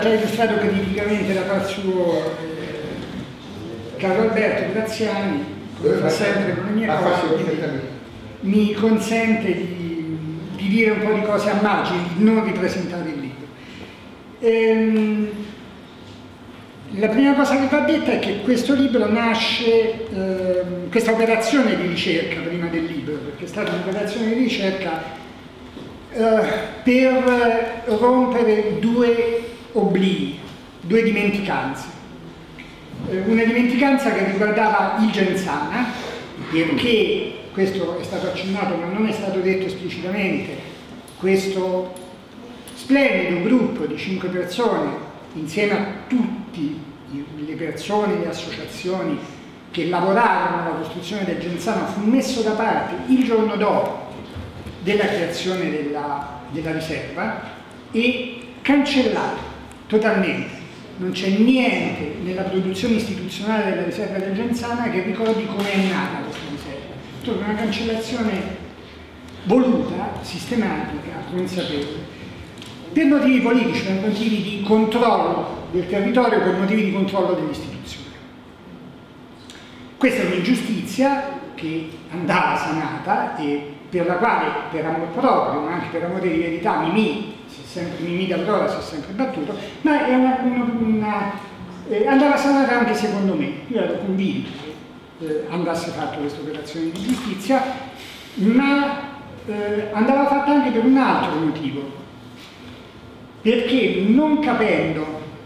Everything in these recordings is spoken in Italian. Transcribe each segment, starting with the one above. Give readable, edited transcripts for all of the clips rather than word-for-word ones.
già illustrato criticamente da par suo Carlo Alberto Graziani, come fa sempre con le mie cose, mi consente di dire un po' di cose a margine, di non ripresentare il libro. La prima cosa che va detta è che questo libro nasce, questa operazione di ricerca prima del libro, perché è stata un'operazione di ricerca per rompere due oblii, due dimenticanze. Una dimenticanza che riguardava il Genzana, perché questo è stato accennato ma non è stato detto esplicitamente, questo splendido gruppo di 5 persone, insieme a tutte le persone e le associazioni che lavorarono alla costruzione del Genzana, fu messo da parte il giorno dopo della creazione della riserva e cancellato totalmente. Non c'è niente nella produzione istituzionale della riserva del Genzana che ricordi come è nata questa riserva. Tutta una cancellazione voluta, sistematica, consapevole, per motivi politici, per motivi di controllo del territorio, per motivi di controllo delle istituzioni. Questa è un'ingiustizia che andava sanata e per la quale, per amor proprio, ma anche per amore di verità, Mimì d'Aurora si è sempre battuto, ma è andava sanata anche secondo me. Io ero convinto che andasse fatta questa operazione di giustizia, ma andava fatta anche per un altro motivo, perché non capendo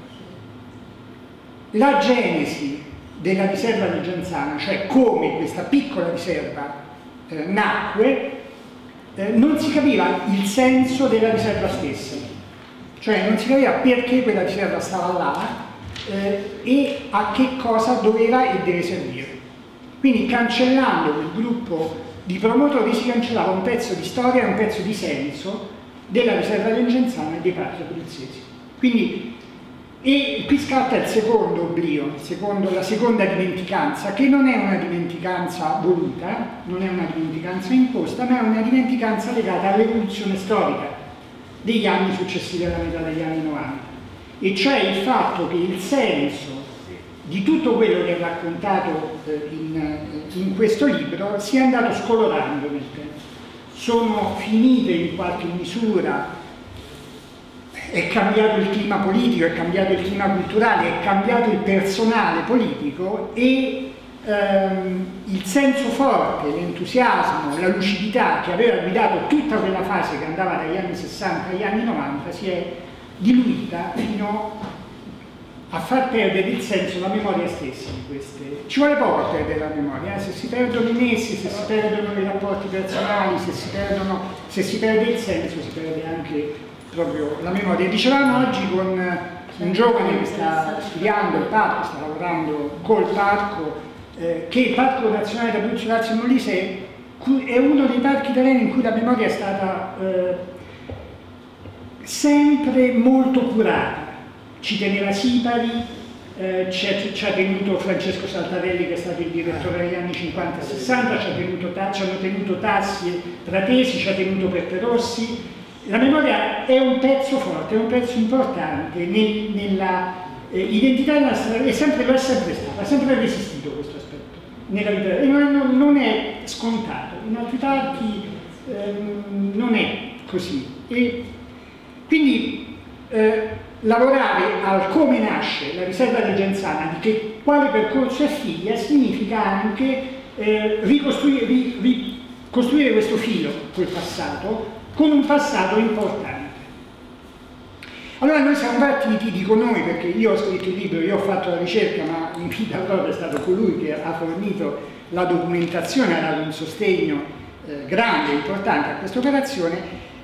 la genesi della riserva del Genzana, cioè come questa piccola riserva nacque, non si capiva il senso della riserva stessa, cioè non si capiva perché quella riserva stava là e a che cosa doveva e deve servire. Quindi cancellando quel gruppo di promotori si cancellava un pezzo di storia e un pezzo di senso della riserva del Genzana e dei parchi abruzzesi. Quindi, e qui scatta il secondo oblio, la seconda dimenticanza, che non è una dimenticanza voluta, non è una dimenticanza imposta, ma è una dimenticanza legata all'evoluzione storica degli anni successivi alla metà degli anni 90. E cioè il fatto che il senso di tutto quello che è raccontato in questo libro sia andato scolorando nel tempo. Sono finite in qualche misura, è cambiato il clima politico, è cambiato il clima culturale, è cambiato il personale politico e il senso forte, l'entusiasmo, la lucidità che aveva guidato tutta quella fase che andava dagli anni 60 agli anni 90 si è diluita fino a far perdere il senso, la memoria stessa di queste. Ci vuole poco a perdere la memoria, se si perdono i messi, se si perdono i rapporti personali, se si perde il senso, si perde anche proprio la memoria. Dicevamo oggi con un giovane che sta studiando il parco, sta lavorando col parco, che il Parco Nazionale d'Abruzzo Lazio Molise è uno dei parchi italiani in cui la memoria è stata sempre molto curata. Ci teneva Sipari, ci ha tenuto Francesco Saltarelli, che è stato il direttore negli anni 50 e 60, ci hanno tenuto Tassi e Pratesi, ci ha tenuto Peppe Rossi. La memoria è un pezzo forte, è un pezzo importante nella identità della storia, e lo è sempre stato, ha sempre resistito questo aspetto nella vita, e non è scontato. In altri parchi non è così. E quindi lavorare al come nasce la riserva del Genzana, di quale percorso è figlia, significa anche costruire questo filo col passato, con un passato importante. Allora noi siamo partiti, dico noi perché io ho scritto il libro, io ho fatto la ricerca, ma Mimì d'Aurora è stato colui che ha fornito la documentazione, ha dato un sostegno grande, importante a questa operazione,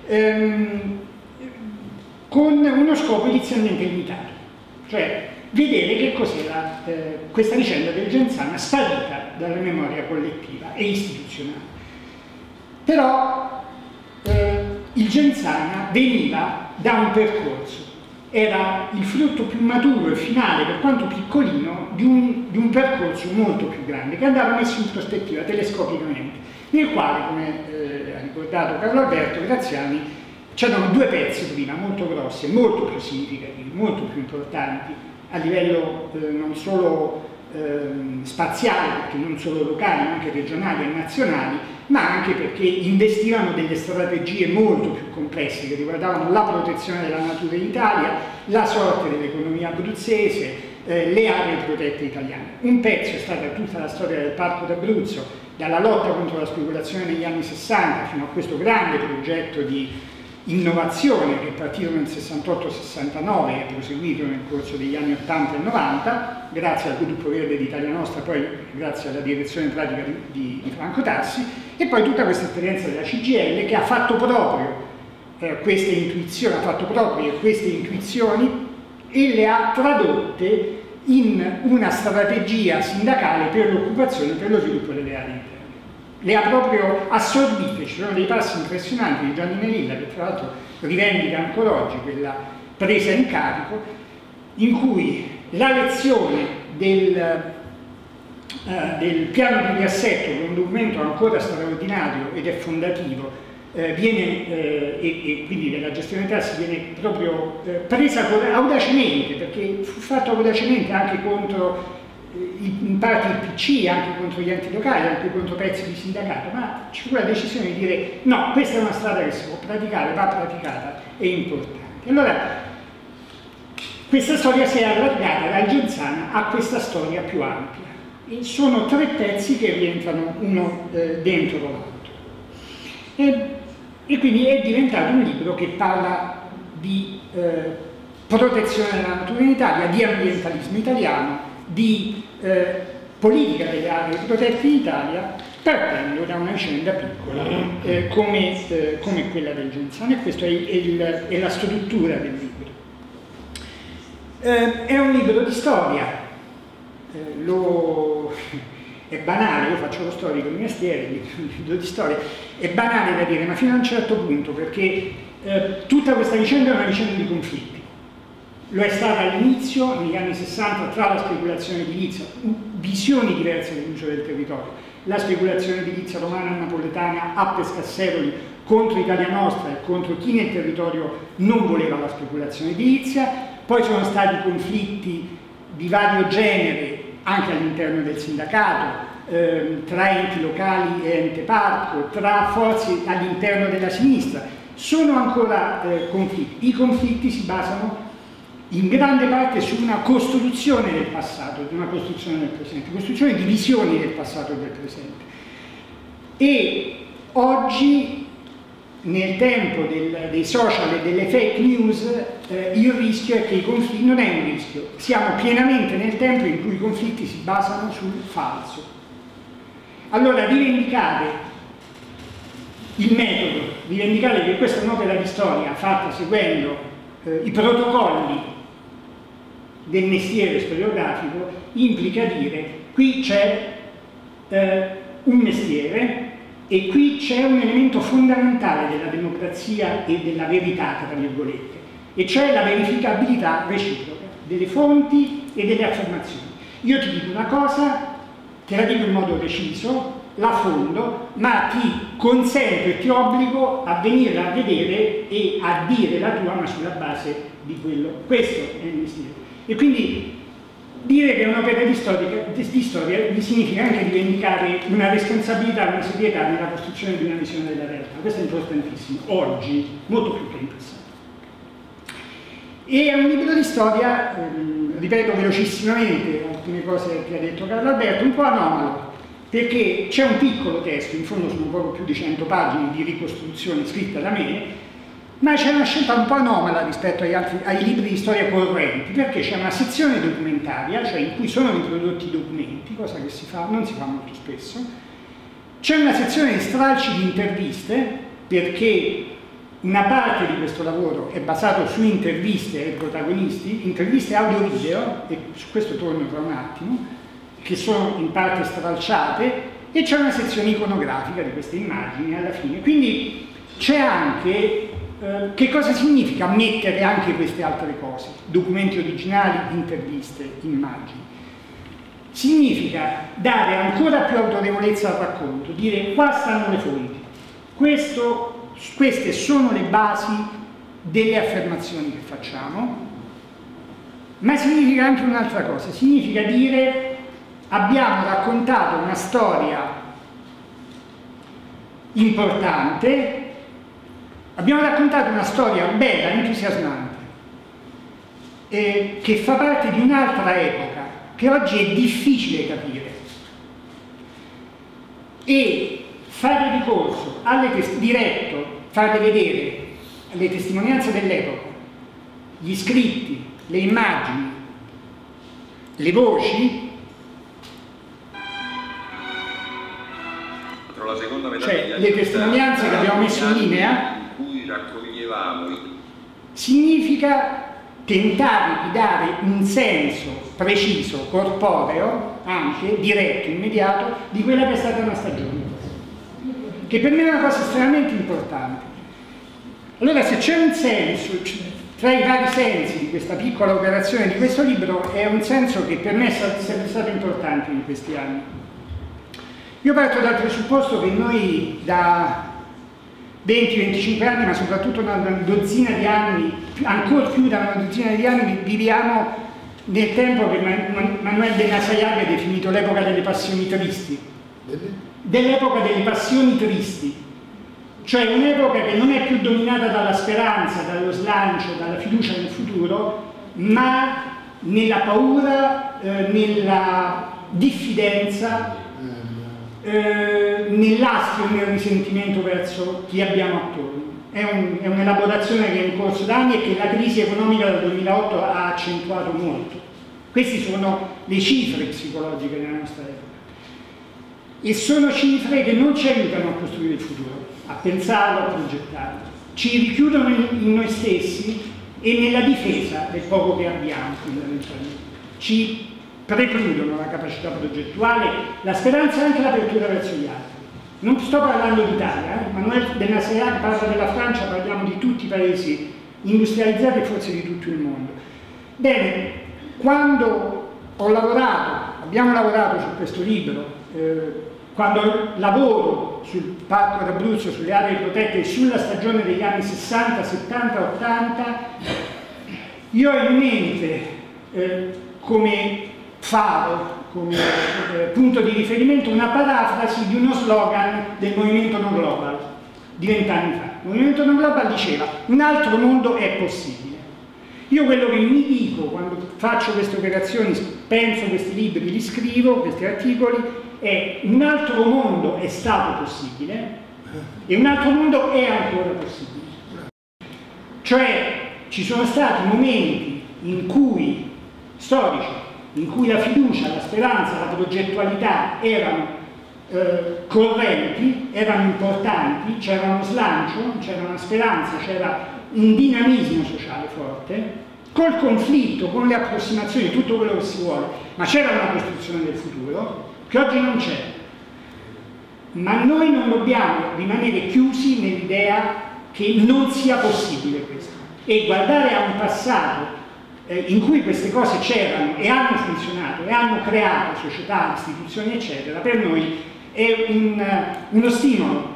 con uno scopo inizialmente limitato, cioè vedere che cos'era questa vicenda del Genzana sparita dalla memoria collettiva e istituzionale. Però il Genzana veniva da un percorso, era il frutto più maturo e finale, per quanto piccolino, di un percorso molto più grande, che andava messo in prospettiva telescopicamente, nel quale, come ha ricordato Carlo Alberto Graziani, c'erano due pezzi prima, molto grossi e molto più significativi, molto più importanti a livello non solo spaziale, perché non solo locali, ma anche regionali e nazionali, ma anche perché investivano delle strategie molto più complesse che riguardavano la protezione della natura in Italia, la sorte dell'economia abruzzese, le aree protette italiane. Un pezzo è stata tutta la storia del Parco d'Abruzzo, dalla lotta contro la speculazione negli anni 60 fino a questo grande progetto di innovazione che è partito nel 68-69 e è proseguito nel corso degli anni 80 e 90, grazie al gruppo verde di Italia Nostra, poi grazie alla direzione pratica di Franco Tassi, e poi tutta questa esperienza della CGIL che ha fatto proprio queste intuizioni e le ha tradotte in una strategia sindacale per l'occupazione e per lo sviluppo delle aree interne. Le ha proprio assorbite. Ci sono dei passi impressionanti di Gianni Melilla, che tra l'altro rivendica ancora oggi quella presa in carico, in cui la lezione del piano di riassetto, che è un documento ancora straordinario ed è fondativo, e quindi della gestione dei tassi viene proprio presa audacemente, perché fu fatto audacemente anche contro in parte il PC, anche contro gli enti locali, anche contro pezzi di sindacato, ma ci fu la decisione di dire no, questa è una strada che si può praticare, va praticata, è importante. Allora questa storia si è allargata da Genzana a questa storia più ampia e sono tre pezzi che rientrano uno dentro l'altro. E quindi è diventato un libro che parla di protezione della natura in Italia, di ambientalismo italiano, di politica delle aree protette in Italia, partendo da una vicenda piccola come quella del Genzana, e questa è la struttura del libro. È un libro di storia, è banale, io faccio lo storico di mestiere, un libro di storia, è banale da dire, ma fino a un certo punto, perché tutta questa vicenda è una vicenda di conflitti. Lo è stata all'inizio, negli anni 60, tra la speculazione edilizia, visioni diverse dell'uso del territorio, la speculazione edilizia romana e napoletana a Pescasseroli contro Italia Nostra e contro chi nel territorio non voleva la speculazione edilizia, poi sono stati conflitti di vario genere anche all'interno del sindacato, tra enti locali e ente parco, tra forze all'interno della sinistra. Sono ancora conflitti. I conflitti si basano in grande parte su una costruzione del passato, di una costruzione del presente, costruzione di visioni del passato e del presente. E oggi, nel tempo dei social e delle fake news, il rischio è che i conflitti, non è un rischio, siamo pienamente nel tempo in cui i conflitti si basano sul falso. Allora, rivendicare il metodo, rivendicare che questa è un'opera di storia fatta seguendo i protocolli del mestiere storiografico, implica dire qui c'è un mestiere e qui c'è un elemento fondamentale della democrazia e della verità, tra virgolette, e cioè la verificabilità reciproca delle fonti e delle affermazioni. Io ti dico una cosa, te la dico in modo preciso, la fondo, ma ti consento e ti obbligo a venire a vedere e a dire la tua, ma sulla base di quello. Questo è il mestiere. E quindi dire che è un'opera di storia significa anche rivendicare una responsabilità, una serietà nella costruzione di una visione della realtà. Questo è importantissimo, oggi, molto più che in passato. E è un libro di storia, ripeto velocissimamente alcune cose che ha detto Carlo Alberto, un po' anomalo, perché c'è un piccolo testo, in fondo sono poco più di 100 pagine di ricostruzione scritta da me, ma c'è una scelta un po' anomala rispetto ai libri di storia correnti, perché c'è una sezione documentaria, cioè in cui sono riprodotti i documenti, cosa che non si fa molto spesso, c'è una sezione di stralci di interviste, perché una parte di questo lavoro è basato su interviste ai protagonisti, interviste audio-video, e su questo torno tra un attimo, che sono in parte stralciate, e c'è una sezione iconografica di queste immagini alla fine. Quindi c'è anche che cosa significa mettere anche queste altre cose, documenti originali, interviste, immagini. Significa dare ancora più autorevolezza al racconto, dire qua stanno le fonti, questo queste sono le basi delle affermazioni che facciamo, ma significa anche un'altra cosa, significa dire abbiamo raccontato una storia importante, abbiamo raccontato una storia bella, entusiasmante, che fa parte di un'altra epoca, che oggi è difficile capire. E fare ricorso diretto, fare vedere le testimonianze dell'epoca, gli scritti, le immagini, le voci, la seconda metà cioè le testimonianze che abbiamo messo in linea, in cui raccoglievamo significa tentare di dare un senso preciso, corporeo, anche diretto, immediato, di quella che è stata una stagione, che per me è una cosa estremamente importante. Allora, se c'è un senso, tra i vari sensi di questa piccola operazione di questo libro, è un senso che per me è sempre stato importante in questi anni. Io parto dal presupposto che noi da 20-25 anni, ma soprattutto da una dozzina di anni, ancora più da una dozzina di anni, viviamo nel tempo che Manuel Benassayag ha definito l'epoca delle passioni tristi. Dell'epoca delle passioni tristi, cioè un'epoca che non è più dominata dalla speranza, dallo slancio, dalla fiducia nel futuro, ma nella paura, nella diffidenza, nell'astio e nel risentimento verso chi abbiamo attorno. È un'elaborazione che è in corso da anni e che la crisi economica del 2008 ha accentuato molto. Queste sono le cifre psicologiche della nostra epoca. E sono cifre che non ci aiutano a costruire il futuro, a pensarlo, a progettarlo. Ci richiudono in noi stessi e nella difesa del poco che abbiamo, fondamentalmente. Ci precludono la capacità progettuale, la speranza e anche l'apertura verso gli altri. Non sto parlando d'Italia, Manuel Benassayag parla della Francia, parliamo di tutti i paesi industrializzati e forse di tutto il mondo. Bene, quando abbiamo lavorato su questo libro, quando lavoro sul Parco d'Abruzzo, sulle aree protette e sulla stagione degli anni 60, 70, 80, io ho in mente come faro, come punto di riferimento, una parafrasi di uno slogan del Movimento No Global di 20 anni fa. Il Movimento No Global diceva: un altro mondo è possibile. Io quello che mi dico quando faccio queste operazioni, penso questi libri, li scrivo, questi articoli, è: un altro mondo è stato possibile e un altro mondo è ancora possibile. Cioè ci sono stati momenti storici in cui la fiducia, la speranza, la progettualità erano correnti, erano importanti, c'era uno slancio, c'era una speranza, c'era un dinamismo sociale forte, col conflitto, con le approssimazioni, tutto quello che si vuole, ma c'era una costruzione del futuro che oggi non c'è. Ma noi non dobbiamo rimanere chiusi nell'idea che non sia possibile questo e guardare a un passato in cui queste cose c'erano e hanno funzionato e hanno creato società, istituzioni eccetera, per noi è uno stimolo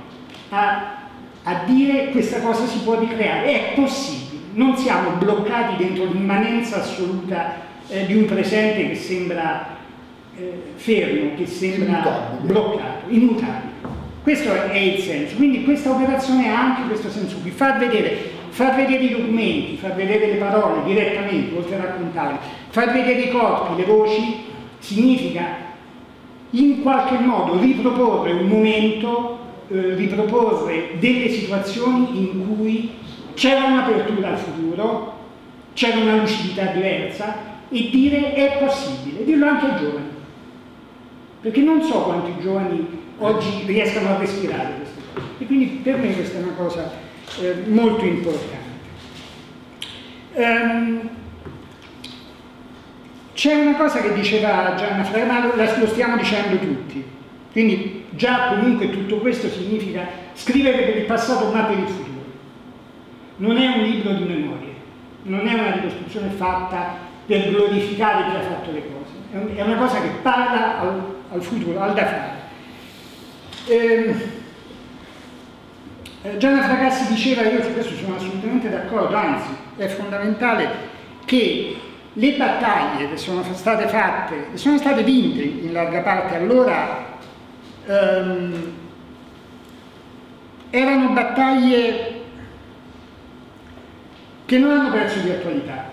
a dire: questa cosa si può ricreare, è possibile, non siamo bloccati dentro l'immanenza assoluta di un presente che sembra fermo, che sembra bloccato, immutabile. Questo è il senso, quindi questa operazione ha anche questo senso qui, far vedere i documenti, far vedere le parole direttamente, oltre a raccontarle, far vedere i corpi, le voci, significa in qualche modo riproporre un momento, riproporre delle situazioni in cui c'era un'apertura al futuro, c'era una lucidità diversa, e dire: è possibile, dirlo anche ai giovani, perché non so quanti giovani oggi riescano a respirare queste cose, e quindi per me questa è una cosa molto importante. C'è una cosa che diceva Gianna Fragamano, lo stiamo dicendo tutti, quindi già comunque tutto questo significa scrivere per il passato ma per il futuro. Non è un libro di memorie, non è una ricostruzione fatta per glorificare chi ha fatto le cose, è una cosa che parla al futuro, al da fare. Gianna Fracassi diceva, io su questo sono assolutamente d'accordo, anzi è fondamentale che le battaglie che sono state fatte, che sono state vinte in larga parte allora, erano battaglie che non hanno perso di attualità.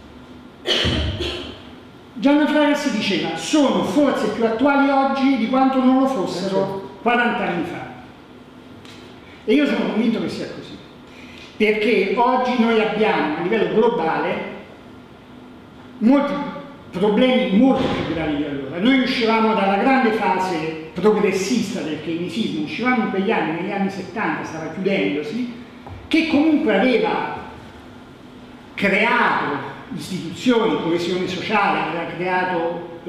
Gianna Fracassi diceva, sono forse più attuali oggi di quanto non lo fossero 40 anni fa. E io sono convinto che sia così, perché oggi noi abbiamo a livello globale molti problemi molto più gravi di allora. Noi uscivamo dalla grande fase progressista del keynesismo, uscivamo in quegli anni, negli anni 70, stava chiudendosi, che comunque aveva creato istituzioni, coesione sociale, aveva creato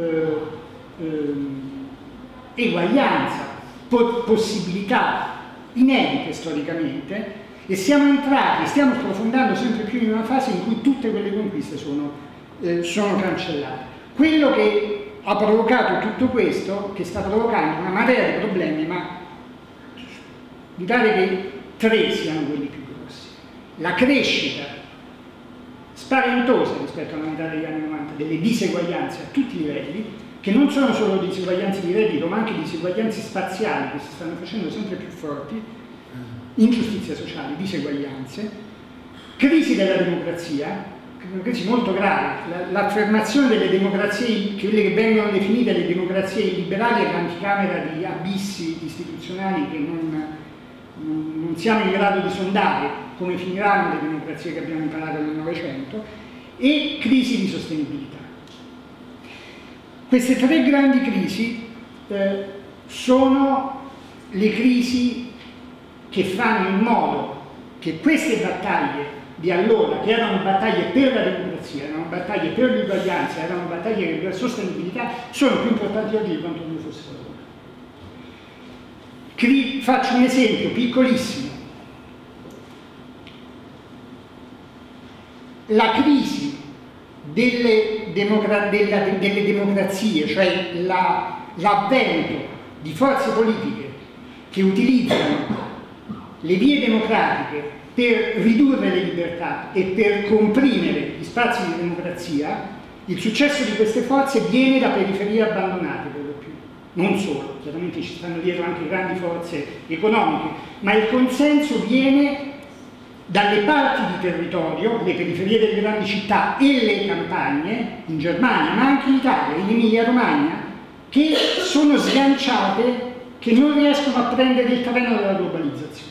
eguaglianza, possibilità inedite storicamente, e siamo entrati, stiamo sprofondando sempre più in una fase in cui tutte quelle conquiste sono cancellate. Quello che ha provocato tutto questo, che sta provocando una marea di problemi, ma mi pare che 3 siano quelli più grossi. La crescita spaventosa rispetto alla metà degli anni 90 delle diseguaglianze a tutti i livelli, che non sono solo diseguaglianze di reddito, ma anche diseguaglianze spaziali che si stanno facendo sempre più forti, ingiustizia sociale, diseguaglianze, crisi della democrazia, una crisi molto grave, l'affermazione delle democrazie, quelle che vengono definite le democrazie illiberali, è l'anticamera di abissi istituzionali che non siamo in grado di sondare come finiranno le democrazie che abbiamo imparato nel Novecento, e crisi di sostenibilità. Queste 3 grandi crisi sono le crisi che fanno in modo che queste battaglie di allora, che erano battaglie per la democrazia, erano battaglie per l'uguaglianza, erano battaglie per la sostenibilità, sono più importanti oggi di quanto non lo fossero allora. Faccio un esempio piccolissimo. La crisi delle democrazie, cioè l'avvento di forze politiche che utilizzano le vie democratiche per ridurre le libertà e per comprimere gli spazi di democrazia, il successo di queste forze viene da periferie abbandonate per lo più. Non solo, chiaramente ci stanno dietro anche grandi forze economiche, ma il consenso viene dalle parti di territorio, le periferie delle grandi città e le campagne, in Germania, ma anche in Italia, in Emilia-Romagna, che sono sganciate, che non riescono a prendere il terreno della globalizzazione.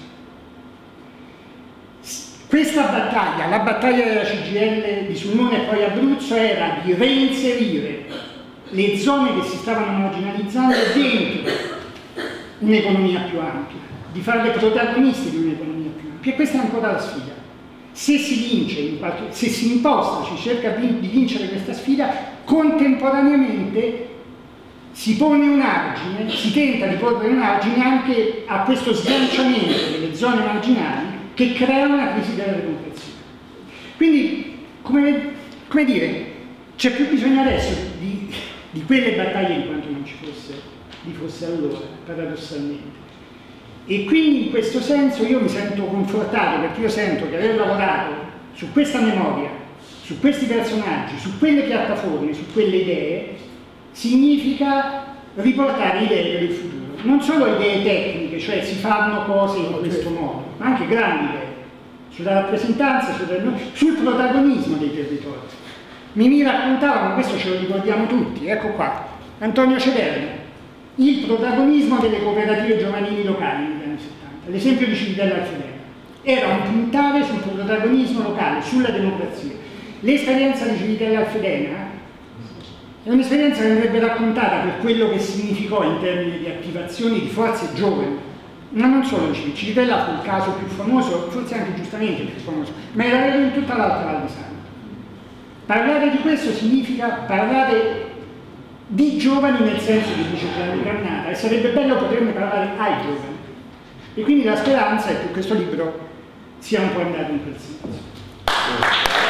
Questa battaglia, la battaglia della CGIL di Sulmona e poi Abruzzo, era di reinserire le zone che si stavano marginalizzando dentro un'economia più ampia, di farle protagoniste di un'economia più ampia, e questa è ancora la sfida. Se si vince, se si imposta, si cerca di vincere questa sfida, contemporaneamente si pone un argine, si tenta di porre un argine anche a questo sganciamento delle zone marginali che creano una crisi della democrazia. Quindi, come dire, c'è più bisogno adesso di quelle battaglie di quanto non ci fosse allora, paradossalmente. E quindi in questo senso io mi sento confortato, perché io sento che aver lavorato su questa memoria, su questi personaggi, su quelle piattaforme, su quelle idee, significa riportare idee per il futuro. Non solo idee tecniche, cioè si fanno cose in questo modo, ma anche grandi idee, sulla rappresentanza, sul protagonismo dei territori. Mi raccontavano, questo ce lo ricordiamo tutti, ecco qua, Antonio Ceverno, il protagonismo delle cooperative giovanili locali negli anni 70, l'esempio di Civitella Alfedena. Era un puntare sul protagonismo locale, sulla democrazia. L'esperienza di Civitella Alfedena è un'esperienza che andrebbe raccontata per quello che significò in termini di attivazione di forze giovani, ma non solo Civitella fu il caso più famoso, forse anche giustamente più famoso, ma era vero in tutta l'altra Val di Santa. Parlare di questo significa parlare di giovani nel senso che dice Gianni Carnata, e sarebbe bello poterne parlare ai giovani. E quindi la speranza è che questo libro sia un po' andato in quel senso.